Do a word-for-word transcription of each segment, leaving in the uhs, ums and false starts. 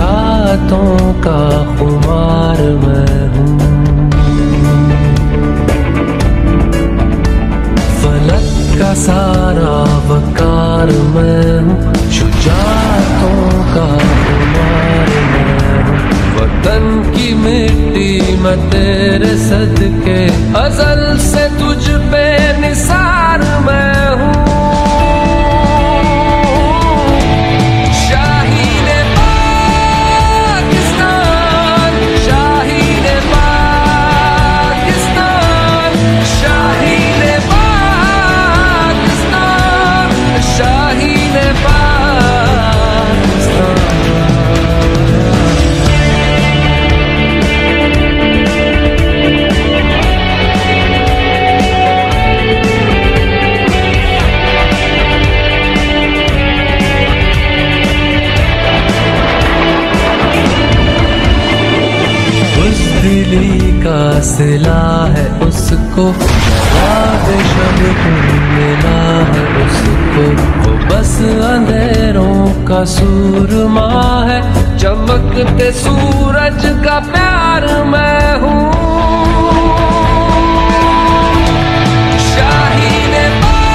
शुजाअतों का खुमार मैं हूँ। फलक का सारा वकार मैं हूँ, शुजाअतों का खुमार मैं हूँ। वतन की मिट्टी मैं तेरे सदके, अज़ल से तुझ पे निसार मैं हूँ। शाहीने पाकिस्तान, शाहीने पाकिस्तान, शाहीने पाकिस्तान, शाहीने पाकिस्तान। दिली का सिला है उसको, रात शब मिला है उसको। वो बस अंधेरों का सूरमा है, चमकते सूरज का प्यार मैं हूँ। शाहीने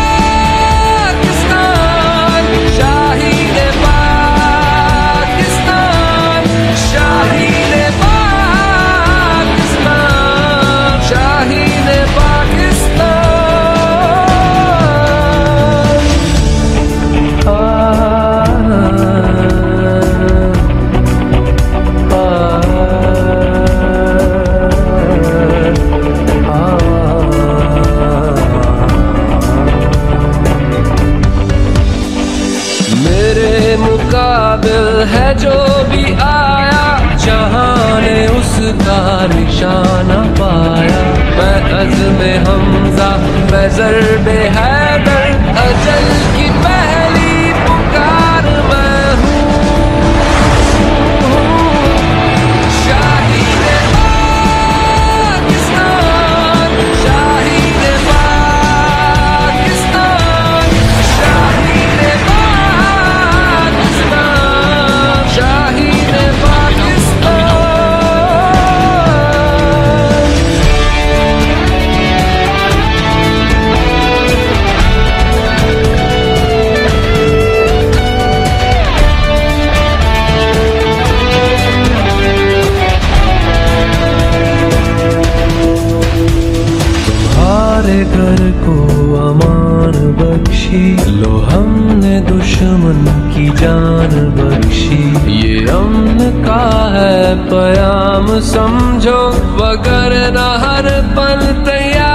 पाकिस्तान, शाहीने पाकिस्तान, शाहीने शाहीने पाकिस्तान। आ, आ, आ, मेरे मुकाबिल है जो भी आया, जहां ने उसका निशाना पाया। मैं अज़्म-ए हमज़ा, मैं ज़र्ब-ए हैदर, अजल की पहली पुकार मैं हूँ। शाहीने पाकिस्तान, शाहीने पाकिस्तान, शाहीने पाकिस्तान, शाहीने पाकिस्तान। घर को अमान बख्शी, लो हमने दुश्मन की जान बख्शी। ये अमन का है पयाम समझो, वगरना हर पल तैयार